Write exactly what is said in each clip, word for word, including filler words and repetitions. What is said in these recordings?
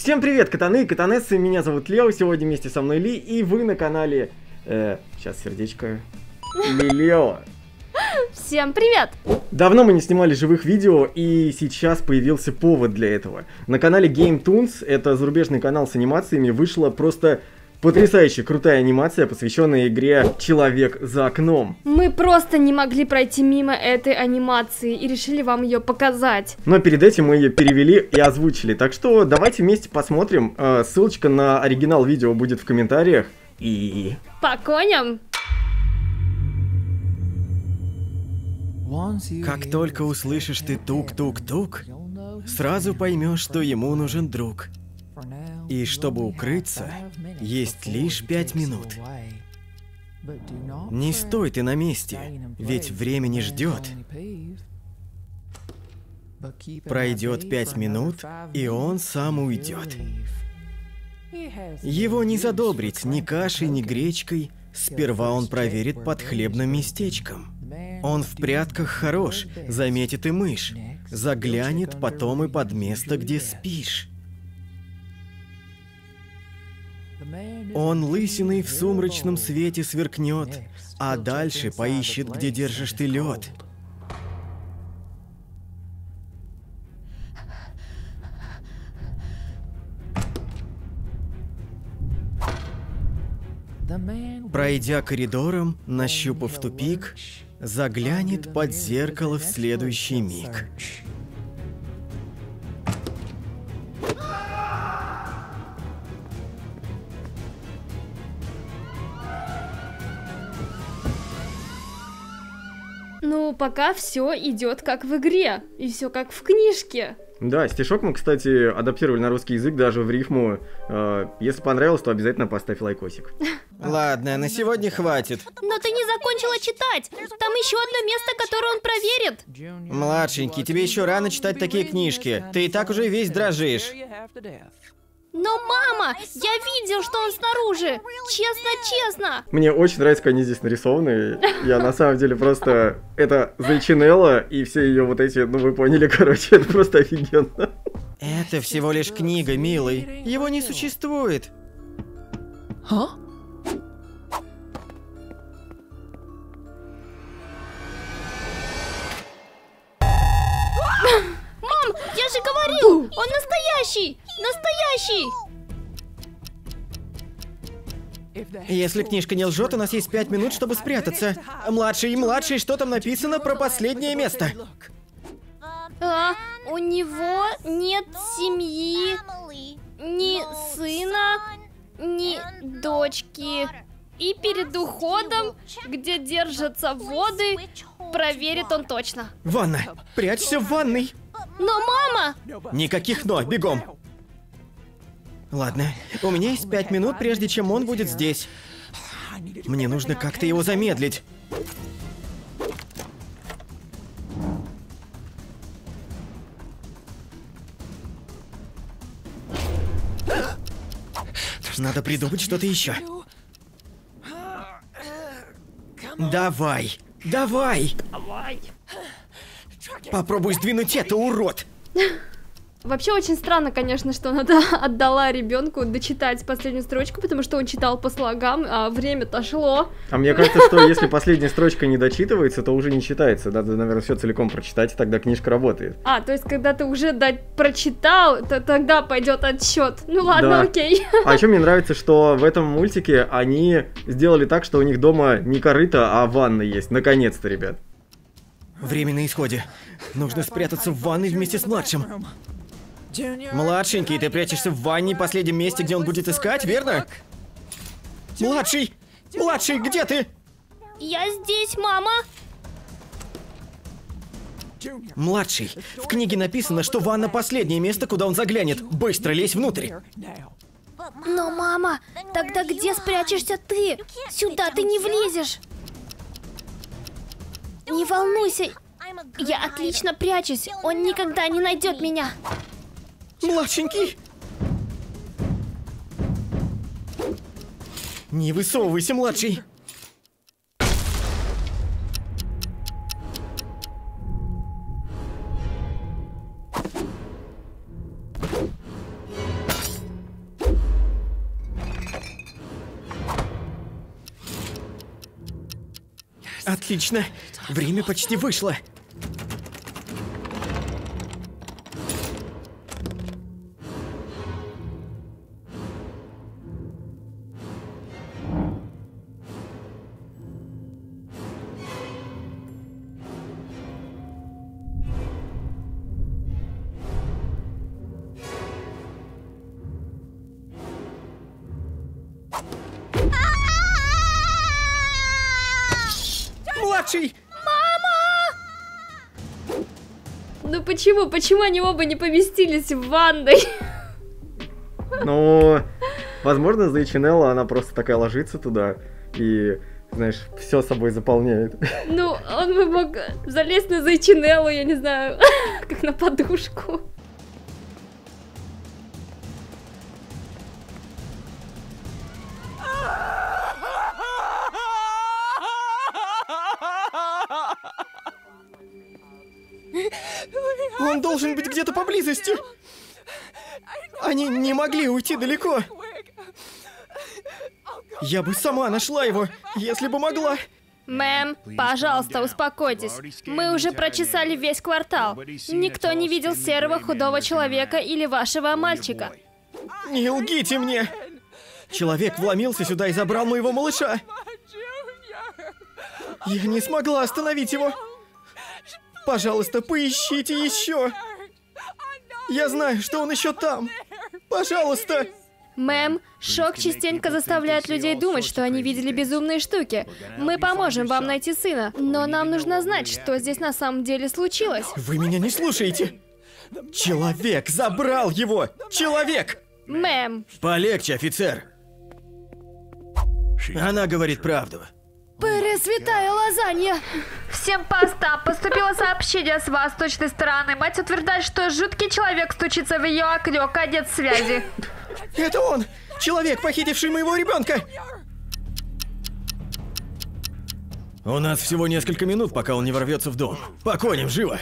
Всем привет, катаны и катанессы, меня зовут Лео, сегодня вместе со мной Ли, и вы на канале... Э, сейчас сердечко... Лилео. Всем привет! Давно мы не снимали живых видео, и сейчас появился повод для этого. На канале GameToons, это зарубежный канал с анимациями, вышла просто потрясающая крутая анимация, посвященная игре «Человек за окном». Мы просто не могли пройти мимо этой анимации и решили вам ее показать. Но перед этим мы ее перевели и озвучили, так что давайте вместе посмотрим. Ссылочка на оригинал видео будет в комментариях. И... По коням! Как только услышишь ты тук-тук-тук, сразу поймешь, что ему нужен друг. И чтобы укрыться, есть лишь пять минут. Не стой ты на месте, ведь время не ждет. Пройдет пять минут, и он сам уйдет. Его не задобрить ни кашей, ни гречкой. Сперва он проверит под хлебным местечком. Он в прятках хорош, заметит и мышь. Заглянет потом и под место, где спишь. Он лысиной в сумрачном свете сверкнет, а дальше поищет, где держишь ты лед. Пройдя коридором, нащупав тупик, заглянет под зеркало в следующий миг. Ну, пока все идет как в игре, и все как в книжке. Да, стишок мы, кстати, адаптировали на русский язык, даже в рифму. Э, если понравилось, то обязательно поставь лайкосик. Ладно, на сегодня хватит. Но ты не закончила читать! Там еще одно место, которое он проверит! Младшенький, тебе еще рано читать такие книжки. Ты и так уже весь дрожишь. Но, мама, я видел, что он снаружи! Честно-честно! Мне очень нравится, как они здесь нарисованы. Я на самом деле просто... Это Зайчинелла и все ее вот эти... Ну вы поняли, короче, это просто офигенно. Это всего лишь книга, милый. Его не существует. А? Мам, я же говорил! Он настоящий! Настоящий! Если книжка не лжет, у нас есть пять минут, чтобы спрятаться. Младший, младший, что там написано про последнее место? А, у него нет семьи, ни сына, ни дочки. И перед уходом, где держатся воды, проверит он точно. Ванна! Прячься в ванной! Но, мама! Никаких «но», бегом! Ладно, у меня есть пять минут, прежде чем он будет здесь. Мне нужно как-то его замедлить. Надо придумать что-то еще. Давай, давай! Давай. Попробуй сдвинуть это, урод! Вообще очень странно, конечно, что она отдала ребенку дочитать последнюю строчку, потому что он читал по слогам, а время-то шло. А мне кажется, что если последняя строчка не дочитывается, то уже не читается. Надо, наверное, все целиком прочитать, и тогда книжка работает. А, то есть, когда ты уже дать прочитал, то тогда пойдет отсчет. Ну ладно, Да. окей. А еще мне нравится, что в этом мультике они сделали так, что у них дома не корыто, а ванна есть. Наконец-то, ребят. Время на исходе. Нужно спрятаться в ванной вместе с младшим. Младшенький, ты прячешься в ванне, последнем месте, где он будет искать, верно? Младший! Младший, где ты? Я здесь, мама. Младший, в книге написано, что ванна последнее место, куда он заглянет. Быстро лезь внутрь. Но, мама, тогда где спрячешься ты? Сюда ты не влезешь. Не волнуйся, я отлично прячусь, он никогда не найдет меня. Младшенький! Не высовывайся, младший! Отлично. Время почти вышло. Младший! Ну почему? Почему они оба не поместились в ванной? Ну, возможно, Зайчинелла, она просто такая ложится туда и, знаешь, все собой заполняет. Ну, он бы мог залезть на Зайчинеллу, я не знаю, как на подушку. Он должен быть где-то поблизости. Они не могли уйти далеко. Я бы сама нашла его, если бы могла. Мэм, пожалуйста, успокойтесь. Мы уже прочесали весь квартал. Никто не видел серого худого человека или вашего мальчика. Не лгите мне. Человек вломился сюда и забрал моего малыша. Я не смогла остановить его. Пожалуйста, поищите еще. Я знаю, что он еще там. Пожалуйста. Мэм, шок частенько заставляет людей думать, что они видели безумные штуки. Мы поможем вам найти сына, но нам нужно знать, что здесь на самом деле случилось. Вы меня не слушаете. Человек забрал его. Человек. Мэм. Полегче, офицер. Она говорит правду. Пресвятая лазанья! Всем постам поступило сообщение с восточной стороны. Мать утверждает, что жуткий человек стучится в ее окно, конец связи. Это он! Человек, похитивший моего ребенка! У нас всего несколько минут, пока он не ворвется в дом. По коням, живо!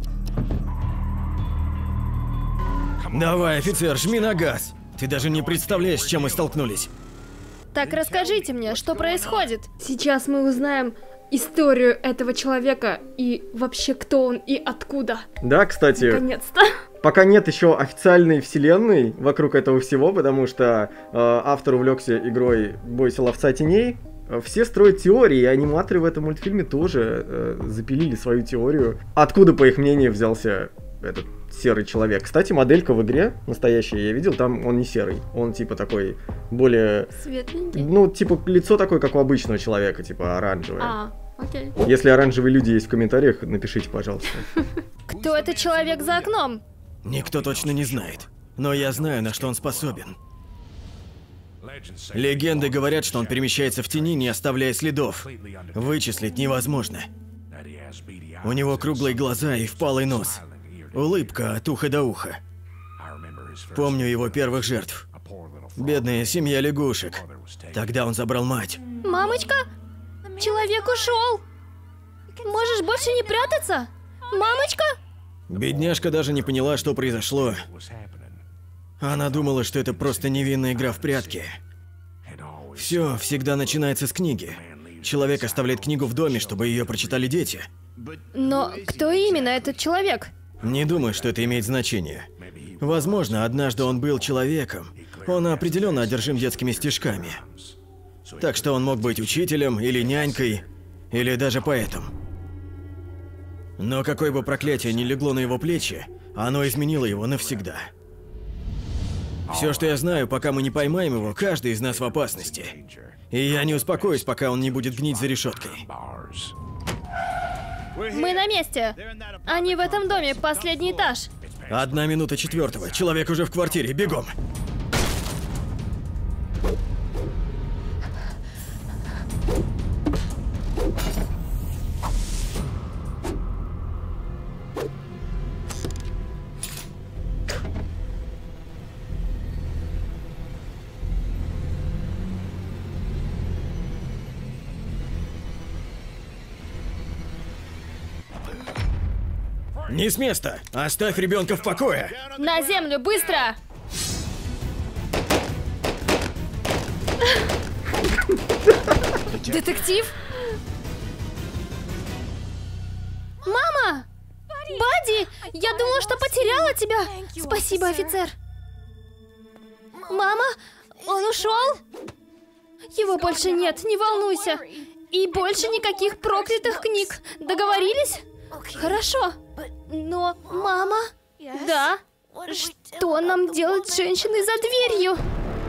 Давай, офицер, жми на газ. Ты даже не представляешь, с чем мы столкнулись. Так расскажите мне, что происходит? Сейчас мы узнаем историю этого человека и вообще кто он и откуда. Да, кстати, Наконец-то. пока нет еще официальной вселенной вокруг этого всего, потому что э, автор увлекся игрой «Бойся ловца теней», э, все строят теории, и аниматоры в этом мультфильме тоже э, запилили свою теорию. Откуда, по их мнению, взялся этот серый человек. Кстати, моделька в игре настоящая, я видел, там он не серый. Он типа такой более... Светленький? Ну, типа лицо такое, как у обычного человека, типа оранжевое. А, окей. Если оранжевые люди есть в комментариях, напишите, пожалуйста. Кто этот человек за окном? Никто точно не знает. Но я знаю, на что он способен. Легенды говорят, что он перемещается в тени, не оставляя следов. Вычислить невозможно. У него круглые глаза и впалый нос. Улыбка от уха до уха. Помню его первых жертв. Бедная семья лягушек. Тогда он забрал мать. Мамочка? Человек ушел. Можешь больше не прятаться? Мамочка? Бедняжка даже не поняла, что произошло. Она думала, что это просто невинная игра в прятки. Все всегда начинается с книги. Человек оставляет книгу в доме, чтобы ее прочитали дети. Но кто именно этот человек? Не думаю, что это имеет значение. Возможно, однажды он был человеком. Он определенно одержим детскими стишками. Так что он мог быть учителем, или нянькой, или даже поэтом. Но какое бы проклятие ни легло на его плечи, оно изменило его навсегда. Все, что я знаю, пока мы не поймаем его, каждый из нас в опасности. И я не успокоюсь, пока он не будет гнить за решеткой. Мы на месте. Они в этом доме, последний этаж. Одна минута четвертого. Человек уже в квартире. Бегом. Не с места! Оставь ребенка в покое! На землю, быстро! Детектив? Мама! Бадди! Я думала, что потеряла тебя! Спасибо, офицер! Мама? Он ушел? Его больше нет, не волнуйся. И больше никаких проклятых книг. Договорились? Хорошо. Но, мама... Да? Что нам делать с женщиной за дверью?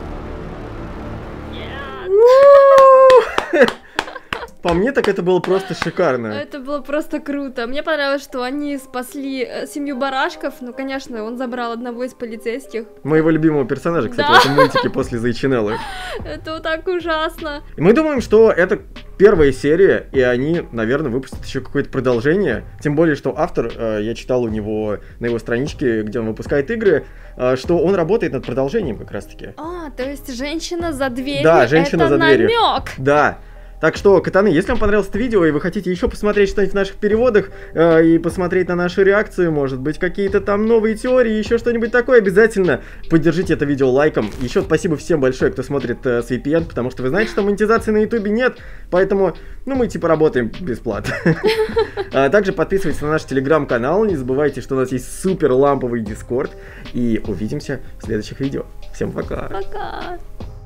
По мне, так это было просто шикарно. Это было просто круто. Мне понравилось, что они спасли э, семью барашков. Ну, конечно, он забрал одного из полицейских. Моего любимого персонажа, кстати, Да. в этом мультике после Зайчинеллы. Это вот так ужасно. И мы думаем, что это первая серия, и они, наверное, выпустят еще какое-то продолжение. Тем более, что автор, э, я читал у него на его страничке, где он выпускает игры, э, что он работает над продолжением как раз-таки. А, то есть женщина за дверью. Да, женщина это за дверью. намек. Да. Так что, катаны, если вам понравилось это видео, и вы хотите еще посмотреть что-нибудь в наших переводах, э, и посмотреть на наши реакции, может быть, какие-то там новые теории, еще что-нибудь такое, обязательно поддержите это видео лайком. Еще спасибо всем большое, кто смотрит э, с ви пи эн, потому что вы знаете, что монетизации на ютубе нет, поэтому, ну, мы типа работаем бесплатно. Также подписывайтесь на наш телеграм-канал, не забывайте, что у нас есть супер ламповый дискорд, и увидимся в следующих видео. Всем пока! Пока.